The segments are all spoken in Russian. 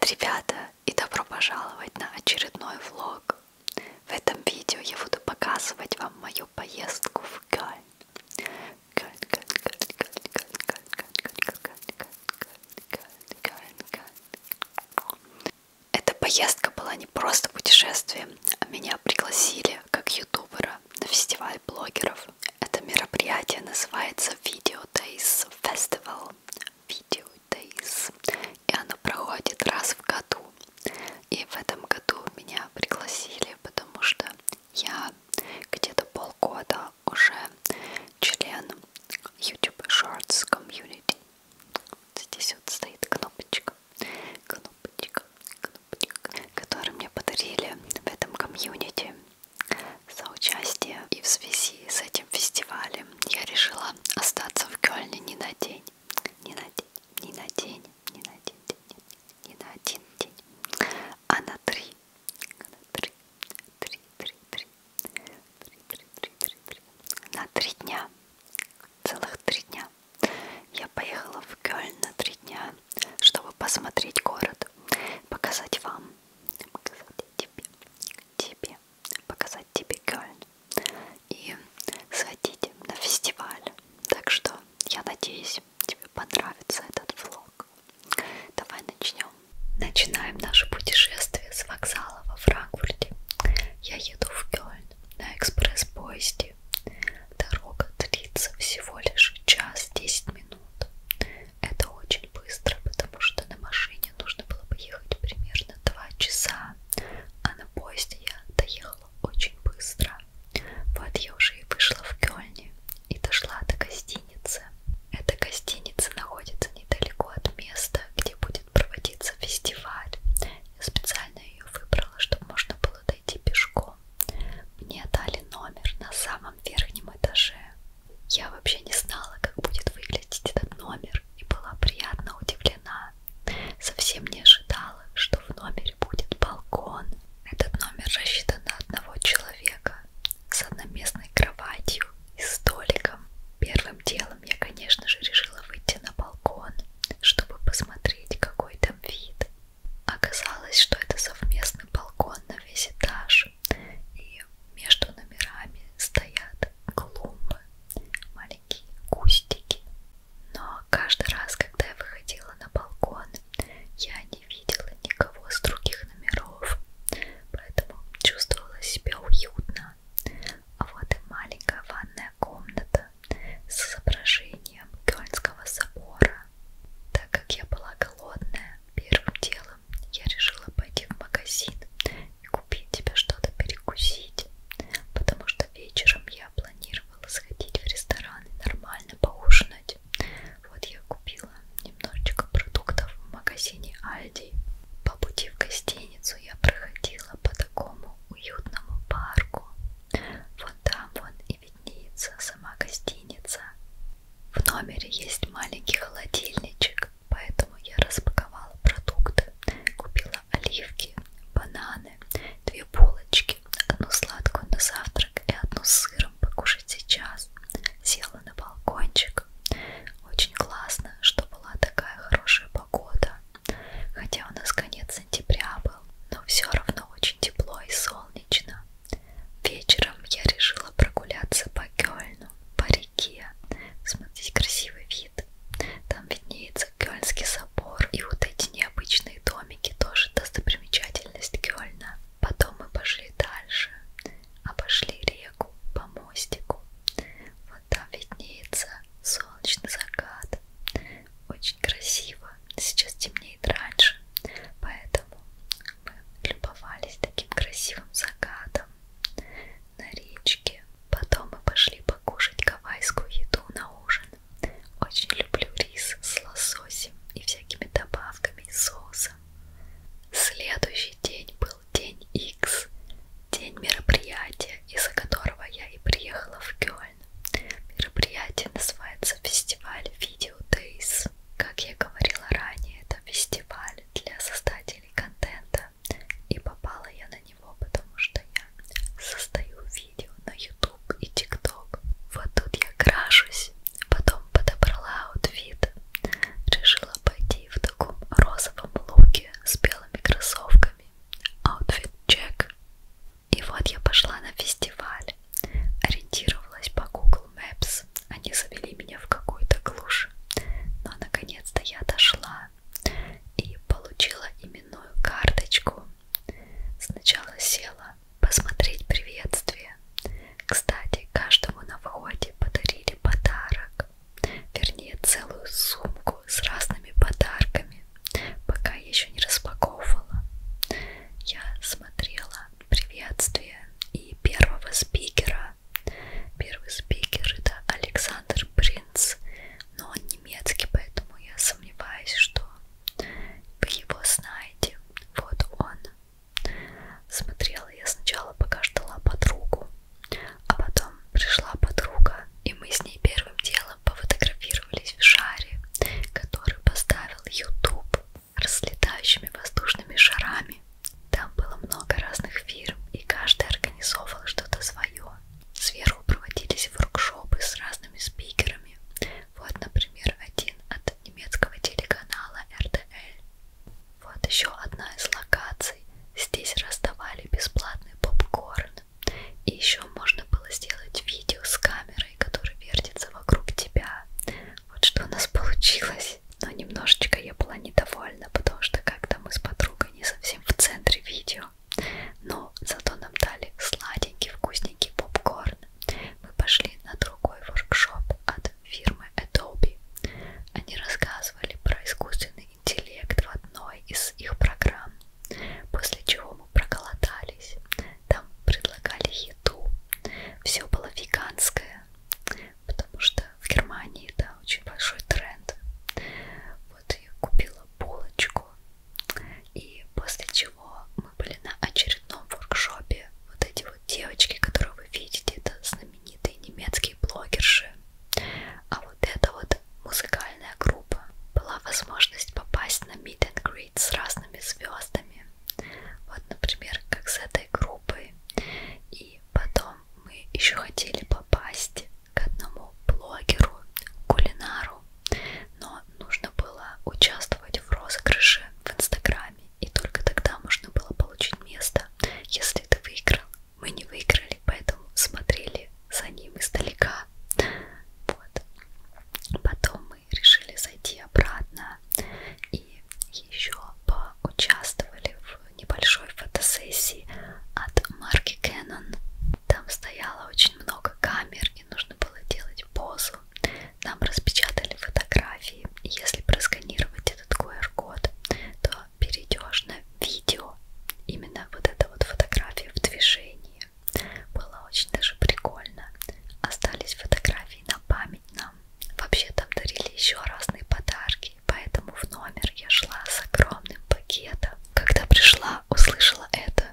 Привет, ребята, и добро пожаловать на очередной влог. В этом видео я буду показывать вам мою поездку в Кёльн. Эта поездка была не просто путешествием, а меня пригласили как ютубера на фестиваль блогеров. Это мероприятие называется Video Days Festival. Video Days. И оно проходит раз в году. И в этом году меня пригласили, потому что я где-то полгода уже член YouTube Shorts Community. Здесь вот стоит кнопочка, которую мне подарили в этом комьюнити за участие. И в связи с этим фестивалем я решила остаться в Кёльне не на день, не на один день, а на три. На 3 дня. Целых 3 дня. Я поехала в Кёльн на 3 дня, чтобы посмотреть город, показать вам, показать тебе Кёльн и сходить на фестиваль. Так что я надеюсь, тебе понравится этот влог. Давай начнем. Начинаем наше путешествие с вокзала во Франкфурте. Я еду в Кёльн на экспресс-поезде. Дорога длится всего лишь час 10 минут. Это очень быстро, потому что на машине нужно было поехать примерно 2 часа, а на поезде я доехала очень быстро. Вот я уже и вышла в Кёльне и дошла до гостиницы. Эта гостиница находится недалеко от места, где будет проводиться фестиваль. Я специально ее выбрала, чтобы можно было дойти пешком. Мне дали номер на самом верхнем этаже. Я вообще не знала, как будет выглядеть этот номер, и была приятно удивлена. Совсем не ожидала, что в номере будет балкон. Этот номер рассчитан на одного человека с одноместной кроватью и столиком. Первым делом я, конечно же, решила выйти на балкон, чтобы посмотреть, какой там вид. Оказалось, что это совместный балкон на весь этаж, и между номерами стоят клумбы, маленькие кустики. Но каждый раз, когда я выходила на балкон, я не видела никого с других номеров, поэтому чувствовала себя уютно. А вот и маленькая ванная комната с изображением Кёльнского собора. Так как я была голодная, первым делом я решила пойти в магазин и купить себе что-то перекусить, потому что вечером я планировала сходить в ресторан и нормально поужинать. Вот я купила немножечко продуктов в магазине Альди. По пути в гостиницу я проходила по такому уютному парку. Вон там вон и виднеется сама гостиница. В номере есть маленький холодильничек, поэтому я распаковала продукты, купила оливки, бананы, 2 булочки, одну сладкую на завтрак и одну с сыром покушать сейчас. Села на балкончик. Очень классно, что была такая хорошая погода, хотя у нас конец сентября был, но все равно очень тепло и солнечно. Вечером я решила прогуляться по Кёльну, по реке. Смотрите, красивый вид. Там виднеется Кёльнский собор, и вот эти необычные домики тоже достопримечательность Кёльна. Потом мы пошли дальше, обошли реку по мостику. Вот там виднеется солнечный закат. Очень красиво. Сейчас темнеет раньше, поэтому мы любовались таким красивым закатом на речке. Потом мы пошли покушать гавайскую еду на ужин. Очень люблю рис с лососем и всякими добавками и соусом. Следующий день был день X, день мероприятия, из-за которого я и приехала в Кёльн. Мероприятие называется фестиваль Video Days. Как я говорила ранее, это фестиваль еще не распаковывала. Я смотрела приветствие и первого спикера. Первый спикер это Александр Принц, но он немецкий, поэтому я сомневаюсь, что вы его знаете. Вот он. Смотрела я сначала, пока ждала подругу, а потом пришла подруга, и мы с ней первым делом пофотографировались в шаре, который поставил YouTube с летающими воздушными шарами. Там было много разных фирм, и каждый организовывал что-то свое. Сверху проводились воркшопы с разными спикерами. Вот, например, один от немецкого телеканала RTL. Вот еще одна из локаций. Здесь раздавали бесплатный попкорн. И еще можно было сделать видео с камерой, которая вертится вокруг тебя. Вот что у нас получилось. Но немножечко я была недовольна, потому что как-то мы с подругой не совсем в центре видео. Но зато нам дали сладенький, вкусненький попкорн. Мы пошли на другой воркшоп от фирмы Adobe. Они рассказывали про искусственный интеллект в одной из их программ. После чего мы проголодались. Там предлагали еду. Все было веганское, потому что в Германии это очень большой тренд. Вот я купила булочку. И после чего мы были на очередном воркшопе. Вот эти вот девочки, которые вы видите, это знаменитые немецкие блогерши. А вот это вот музыкальная группа. Была возможность попасть на meet and greet с разными звездами. Вот, например, как с этой группой. И потом мы еще хотели попасть к одному блогеру, кулинару. Но нужно было участвовать в розыгрыше в Инстаграме. И только тогда можно было получить место, если ты выиграл. Мы не выиграли, поэтому смотрели за ним издалека. Вот. Потом мы решили зайти обратно и еще поучаствовали в небольшой фотосессии от марки Canon. Там стояло очень много камер и нужно было делать позу. Нам распечатали фотографии, и если просканировать этот QR-код, то перейдешь на видео. Именно вот эта вот фотография в движении. Было очень даже прикольно. Остались фотографии на память нам. Вообще там дарили еще разные подарки, поэтому в номер я шла с огромным пакетом. Когда пришла, услышала это.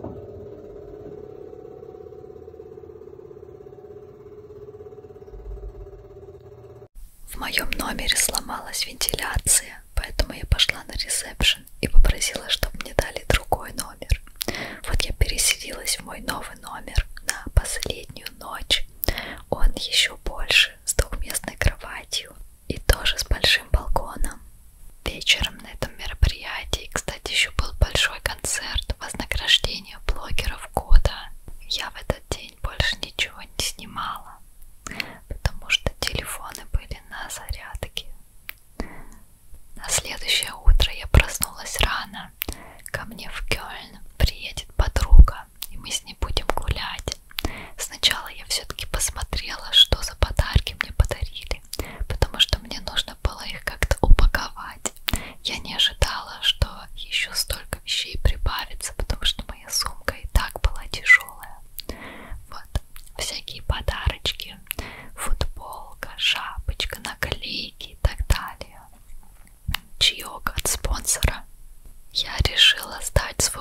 В моем номере сломалась вентиляция, поэтому я пошла на ресепшн и попросила, чтобы мне дали другой номер. Вот я переселилась в мой новый номер на последнюю ночь. Он еще больше, с двухместной кроватью и тоже с большим балконом. Вечером на этом мероприятии, кстати, еще был большой концерт вознаграждения блогеров года. Я в этот день больше ничего не снимала, потому что телефоны были на зарядке. На следующее утро я проснулась рано. Ко мне в Кёльн приедет подруга, и мы с ней будем гулять. Сначала я все-таки посмотрела, что за подарки мне подарили, потому что мне нужно было их как-то упаковать. Я не ожидала, что еще столько вещей прибавится, потому что моя сумка и так была тяжелая. Вот, всякие подарочки, футболка, шапочка, наклейки и так далее. Чаек от спонсора. Я решила сдать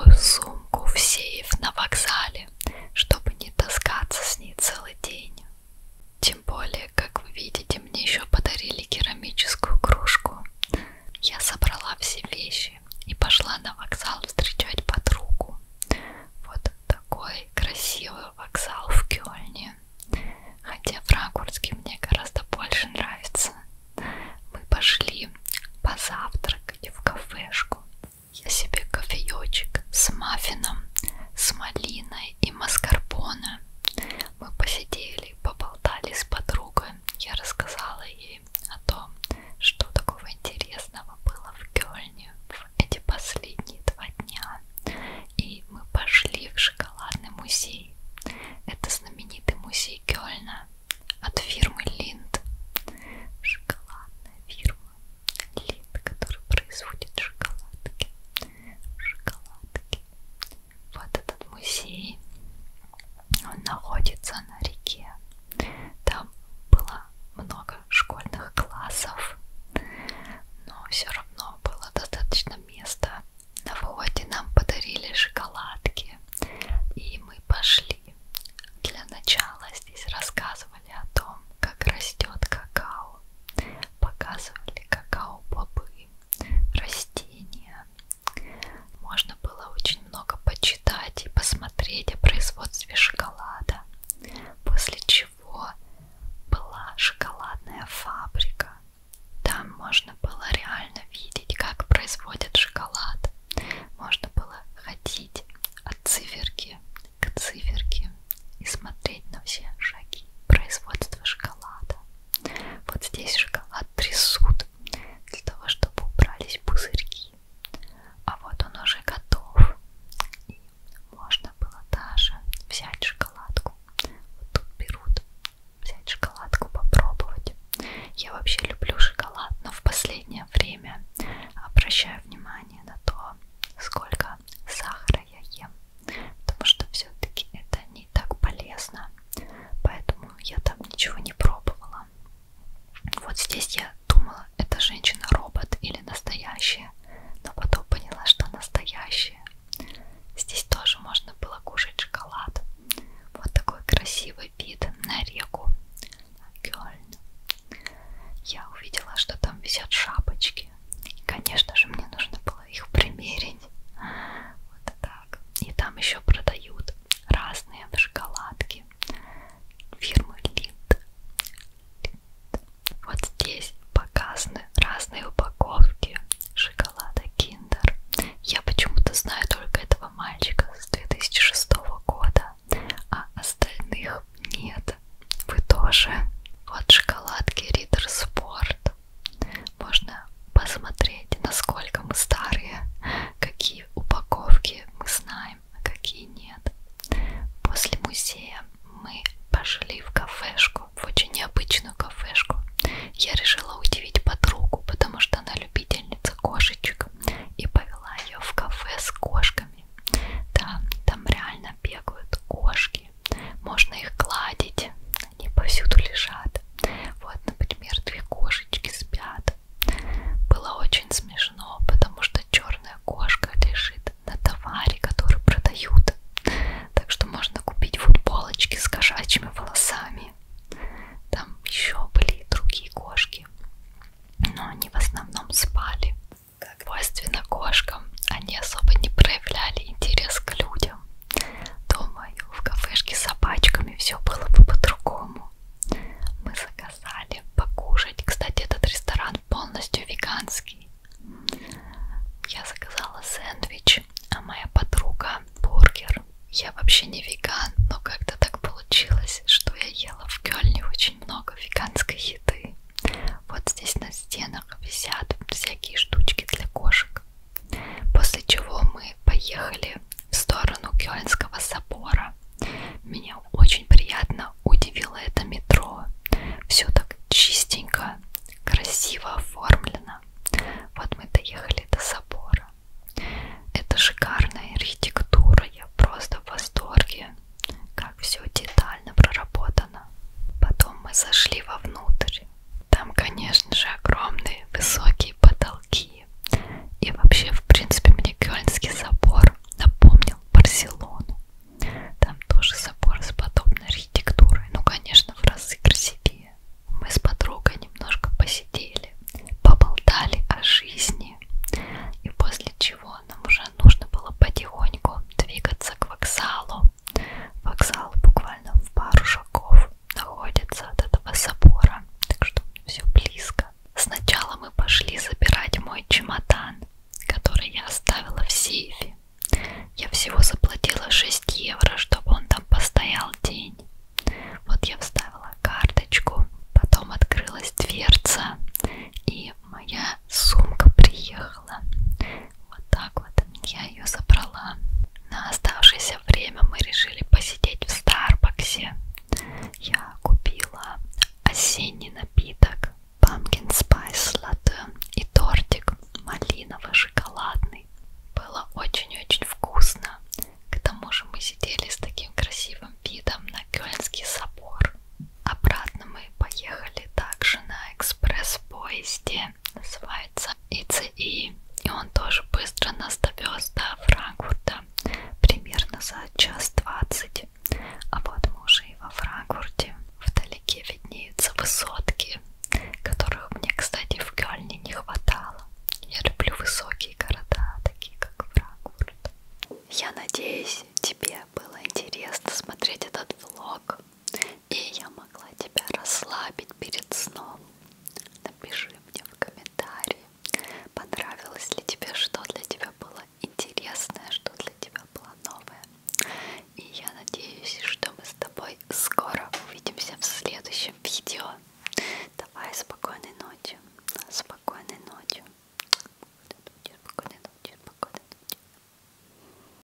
Я вообще не веган, но как-то так получилось, что я ела в Кёльне очень много веганской еды. Вот здесь на стенах висят всякие штучки для кошек. После чего мы поехали в сторону Кёльнского собора. Меня очень приятно удивило это метро. Все так чистенько, красиво оформлено. Вот мы доехали до собора. Это шикарная архитектура, я просто в восторге, как все детально проработано. Потом мы зашли вовнутрь. Там, конечно же, огромные высокие потолки. И вообще, в принципе, мне Кёльнский собор напомнил Барселону. Там тоже собор с подобной архитектурой, ну, конечно, в разы красивее. Мы с подругой немножко посидели, поболтали о жизни, и после чего нам уже нужно было потихоньку двигаться к вокзалу. Вокзал буквально в пару шагов находится от этого собора, так что все близко. Сначала мы пошли забирать мой чемодан, который я оставила в сейфе. Я всего заплатила 6 евро, чтобы он там постоял день. Вот я вставила карточку, потом открылась дверца, и моя сумка приехала. Вот так вот я ее забрала. На оставшееся время мы решили посидеть в Старбаксе. Я купила осенний напиток Pumpkin Spice Latte и тортик малиново-шоколадный. Было очень-очень вкусно. К тому же мы сидели с таким красивым видом на Кёльнский собор. Обратно мы поехали также на экспресс-поезде, называется ICE, и он тоже быстро нас довез до Франкфурта, примерно за 1:20. А вот мы уже и во Франкфурте. Вдалеке виднеются высотки, которых мне, кстати, в Кёльне не хватало. Я люблю высокие города, такие как Франкфурт. Я надеюсь, тебе было интересно смотреть этот влог, и я могла